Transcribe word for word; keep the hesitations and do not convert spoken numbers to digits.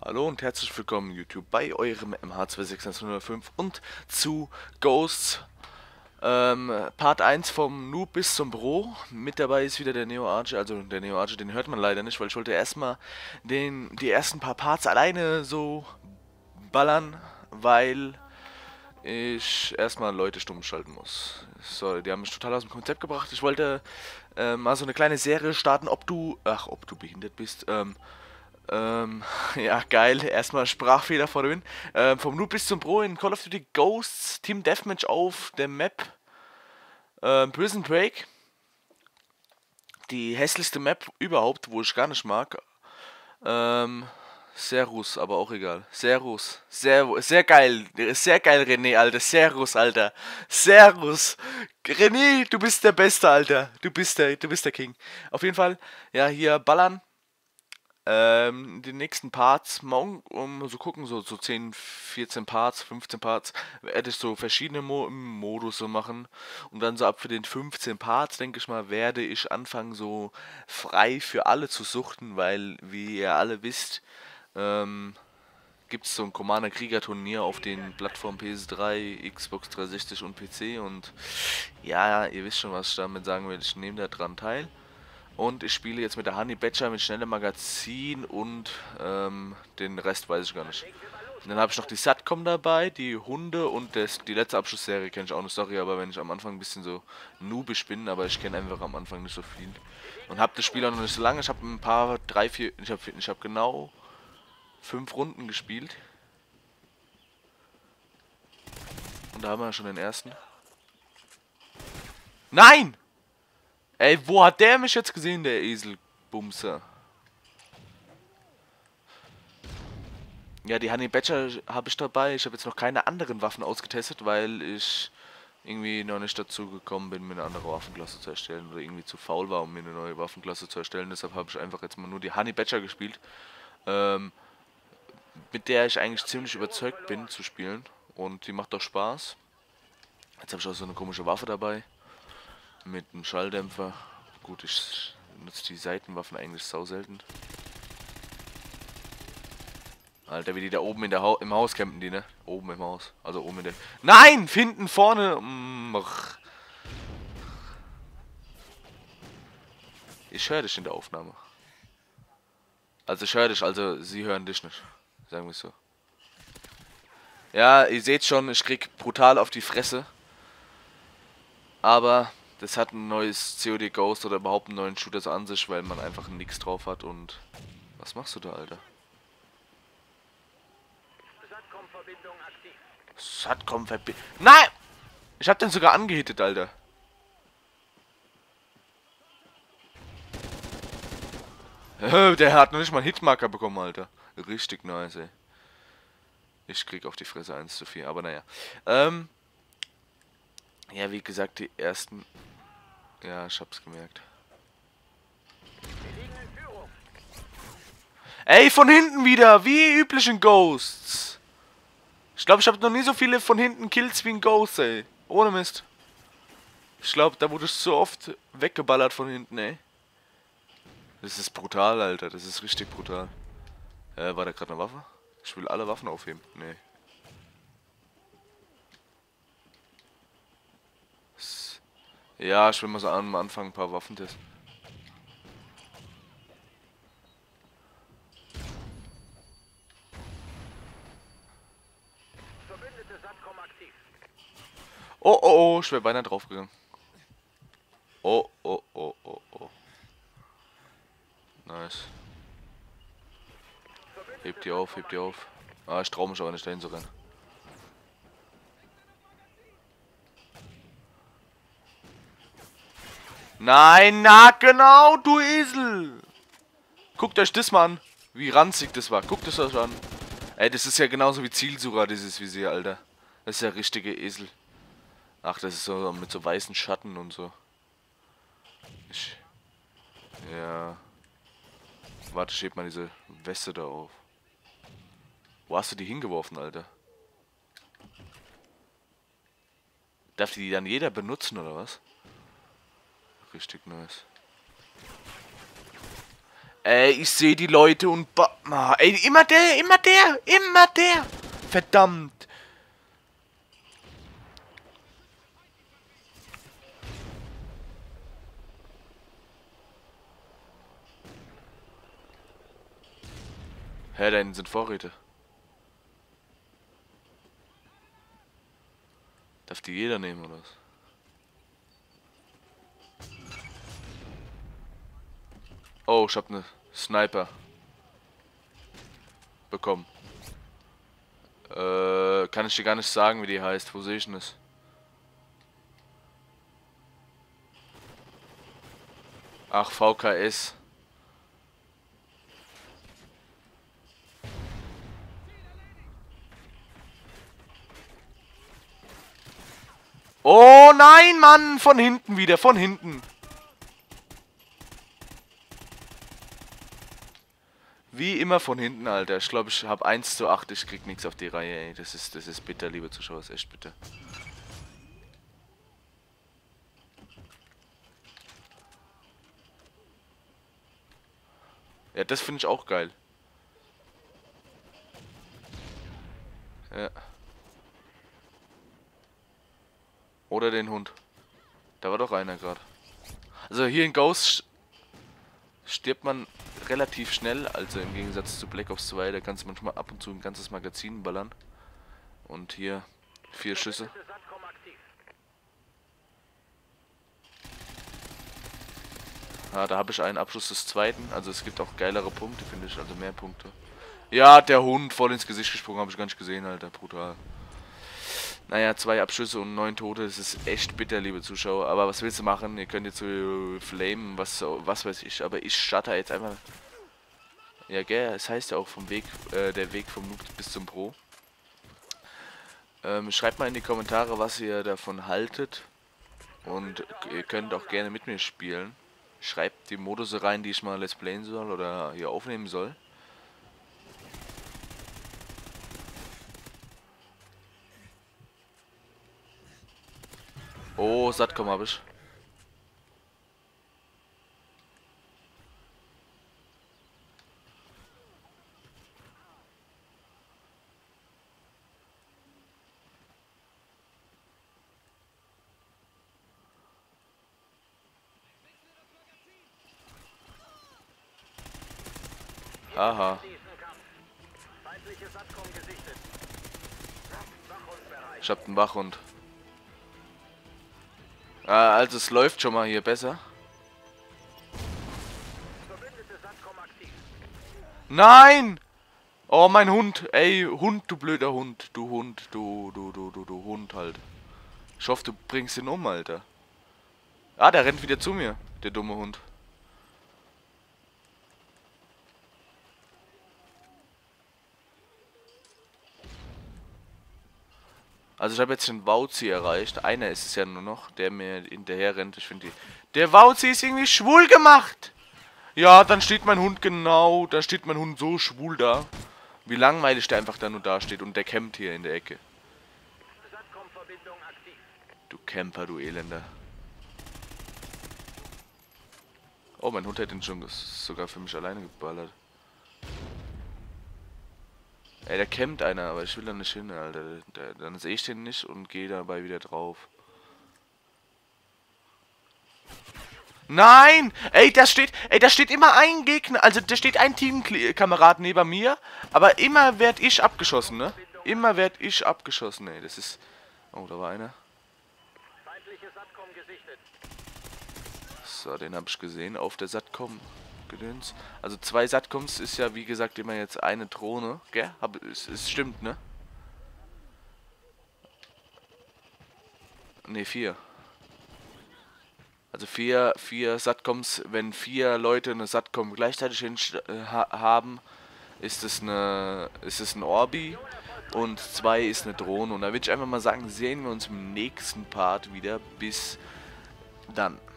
Hallo und herzlich willkommen YouTube bei eurem M H zwei sechs eins null fünf und zu Ghosts ähm, Part eins vom Noob bis zum Bro. Mit dabei ist wieder der Neo Archer, also der Neo Archer, den hört man leider nicht, weil ich wollte erstmal den die ersten paar Parts alleine so ballern, weil ich erstmal Leute stumm schalten muss. So, die haben mich total aus dem Konzept gebracht. Ich wollte äh, mal so eine kleine Serie starten, ob du, ach, ob du behindert bist, ähm, ähm, ja, geil. Erstmal Sprachfehler vorhin. Ähm, vom Noob bis zum Pro in Call of Duty Ghosts Team Deathmatch auf der Map ähm, Prison Break. Die hässlichste Map überhaupt, wo ich gar nicht mag. Ähm, Servus, aber auch egal. Servus. Servus. Sehr geil. Sehr geil, René, Alter. Servus, Alter. Servus. René, du bist der Beste, Alter. Du bist der, du bist der King. Auf jeden Fall, ja, hier ballern. Ähm, die nächsten Parts, morgen, um so gucken, so, so zehn, vierzehn Parts, fünfzehn Parts, werde ich so verschiedene Mo Modus so machen. Und dann so ab für den fünfzehn Parts, denke ich mal, werde ich anfangen, so frei für alle zu suchten, weil, wie ihr alle wisst, ähm, gibt es so ein Commander Krieger Turnier auf den Plattformen P S drei, Xbox dreihundertsechzig und P C. Und ja, ihr wisst schon, was ich damit sagen will, ich nehme da dran teil. Und ich spiele jetzt mit der Honey Badger mit schnellem Magazin und ähm, den Rest weiß ich gar nicht. Und dann habe ich noch die Satcom dabei, die Hunde und das, die letzte Abschlussserie kenne ich auch noch. Sorry, aber wenn ich am Anfang ein bisschen so noobisch bin, aber ich kenne einfach am Anfang nicht so viel. Und habe das Spiel auch noch nicht so lange. Ich habe ein paar, drei, vier, ich habe ich hab genau fünf Runden gespielt. Und da haben wir schon den ersten. Nein! Ey, wo hat der mich jetzt gesehen, der Eselbumser? Ja, die Honey Badger habe ich dabei. Ich habe jetzt noch keine anderen Waffen ausgetestet, weil ich irgendwie noch nicht dazu gekommen bin, mir eine andere Waffenklasse zu erstellen. Oder irgendwie zu faul war, um mir eine neue Waffenklasse zu erstellen. Deshalb habe ich einfach jetzt mal nur die Honey Badger gespielt. Ähm, mit der ich eigentlich ziemlich überzeugt bin zu spielen. Und die macht doch Spaß. Jetzt habe ich auch so eine komische Waffe dabei. Mit einem Schalldämpfer. Gut, ich nutze die Seitenwaffen eigentlich sau selten. Alter, wie die da oben in der ha im Haus campen, die, ne? Oben im Haus. Also oben in der... Nein! Hinten, vorne! Mm, ich höre dich in der Aufnahme. Also ich höre dich, also sie hören dich nicht. Sagen wir es so. Ja, ihr seht schon, ich krieg brutal auf die Fresse. Aber das hat ein neues C O D Ghost oder überhaupt einen neuen Shooter so an sich, weil man einfach nix drauf hat und... Was machst du da, Alter? Satcom-Verbindung. Nein! Ich hab den sogar angehittet, Alter. Der hat noch nicht mal einen Hitmarker bekommen, Alter. Richtig nice, ey. Ich krieg auf die Fresse eins zu vier, aber naja. Ähm. Ja, wie gesagt, die ersten... Ja, ich hab's gemerkt. Ey, von hinten wieder! Wie üblich in Ghosts! Ich glaube, ich habe noch nie so viele von hinten Kills wie in Ghosts, ey. Ohne Mist. Ich glaube, da wurde ich so oft weggeballert von hinten, ey. Das ist brutal, Alter. Das ist richtig brutal. Äh, war da gerade eine Waffe? Ich will alle Waffen aufheben. Nee. S ja, ich will mal so am Anfang ein paar Waffen testen. Oh, oh, oh, ich wäre beinahe draufgegangen. Oh, oh, oh, oh, oh. Nice. Hebt die auf, hebt die auf. Ah, ich traue mich aber nicht dahin zu rennen. Nein, na genau, du Esel! Guckt euch das mal an, wie ranzig das war. Guckt es euch an. Ey, das ist ja genauso wie Zielsucher, dieses Visier, Alter. Das ist ja richtige Esel. Ach, das ist so mit so weißen Schatten und so. Ich... Ja... Warte, ich heb mal diese Weste da auf. Wo hast du die hingeworfen, Alter? Darf die dann jeder benutzen, oder was? Richtig nice. Ey, ich sehe die Leute und... Ba ah, ey, immer der, immer der, immer der. Verdammt. Hä, da hinten sind Vorräte. Darf die jeder nehmen, oder was? Oh, ich hab ne Sniper bekommen. Äh, kann ich dir gar nicht sagen, wie die heißt. Wo sehe ich denn das? Ach, V K S. Oh nein, Mann! Von hinten wieder, von hinten. Wie immer von hinten, Alter. Ich glaube, ich habe eins zu acht. Ich krieg nichts auf die Reihe, ey. Das ist, das ist bitter, liebe Zuschauer. Das ist echt bitter. Ja, das finde ich auch geil. Ja. Oder den Hund. Da war doch einer gerade. Also hier in Ghost stirbt man relativ schnell. Also im Gegensatz zu Black Ops zwei. Da kannst du manchmal ab und zu ein ganzes Magazin ballern. Und hier vier Schüsse. Ja, da habe ich einen Abschuss des zweiten. Also es gibt auch geilere Punkte, finde ich. Also mehr Punkte. Ja, der Hund voll ins Gesicht gesprungen. Habe ich gar nicht gesehen, Alter. Brutal. Naja, zwei Abschüsse und neun Tote. Das ist echt bitter, liebe Zuschauer. Aber was willst du machen? Ihr könnt jetzt so flamen, was, was weiß ich. Aber ich starte jetzt einfach... Ja, gell, es heißt ja auch vom Weg, äh, der Weg vom Noob bis zum Pro. Ähm, schreibt mal in die Kommentare, was ihr davon haltet. Und ihr könnt auch gerne mit mir spielen. Schreibt die Modus rein, die ich mal let's playen soll oder hier aufnehmen soll. Oh, Satcom habe ich. Aha. Ich hab den Wachhund. Ah, also es läuft schon mal hier besser. Nein! Oh, mein Hund. Ey, Hund, du blöder Hund. Du Hund, du, du, du, du, du Hund halt. Ich hoffe, du bringst ihn um, Alter. Ah, der rennt wieder zu mir, der dumme Hund. Also ich habe jetzt den Wauzi erreicht. Einer ist es ja nur noch, der mir hinterher rennt. Ich finde die... Der Wauzi ist irgendwie schwul gemacht. Ja, dann steht mein Hund genau... Da steht mein Hund so schwul da. Wie langweilig der einfach da nur da steht. Und der campt hier in der Ecke. Du Camper, du Elender. Oh, mein Hund hat den schon sogar für mich alleine geballert. Ey, da campt einer, aber ich will da nicht hin, Alter. Da, dann sehe ich den nicht und gehe dabei wieder drauf. Nein! Ey, da steht, ey, da steht immer ein Gegner, also da steht ein Teamkamerad neben mir, aber immer werd ich abgeschossen, ne? Immer werd ich abgeschossen, ey, das ist... Oh, da war einer. So, den habe ich gesehen auf der Satcom. Gedöns. Also zwei Satcoms ist ja wie gesagt immer jetzt eine Drohne, gell? Hab, es, es stimmt, ne? Ne, vier. Also vier, vier Satcoms, wenn vier Leute eine Satcom gleichzeitig hin, äh, ha haben, ist es eine, ist es ein Orbi und zwei ist eine Drohne. Und da würde ich einfach mal sagen, sehen wir uns im nächsten Part wieder. Bis dann.